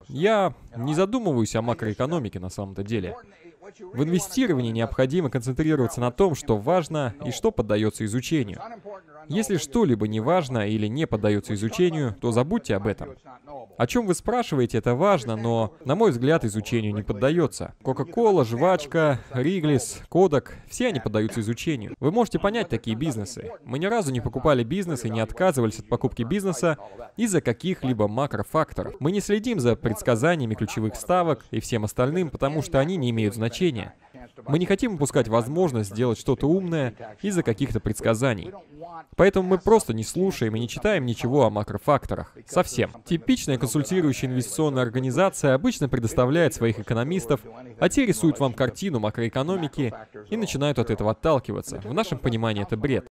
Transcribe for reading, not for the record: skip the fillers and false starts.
Я не задумываюсь о макроэкономике на самом-то деле. В инвестировании необходимо концентрироваться на том, что важно и что поддается изучению. Если что-либо не важно или не поддается изучению, то забудьте об этом. О чем вы спрашиваете, это важно, но, на мой взгляд, изучению не поддается. Кока-кола, жвачка, Риглис, Кодак — все они поддаются изучению. Вы можете понять такие бизнесы. Мы ни разу не покупали бизнес и не отказывались от покупки бизнеса из-за каких-либо макрофакторов. Мы не следим за предсказаниями ключевых ставок и всем остальным, потому что они не имеют значения. Мы не хотим упускать возможность сделать что-то умное из-за каких-то предсказаний. Поэтому мы просто не слушаем и не читаем ничего о макрофакторах. Совсем. Типичная консультирующая инвестиционная организация обычно предоставляет своих экономистов, а те рисуют вам картину макроэкономики и начинают от этого отталкиваться. В нашем понимании это бред.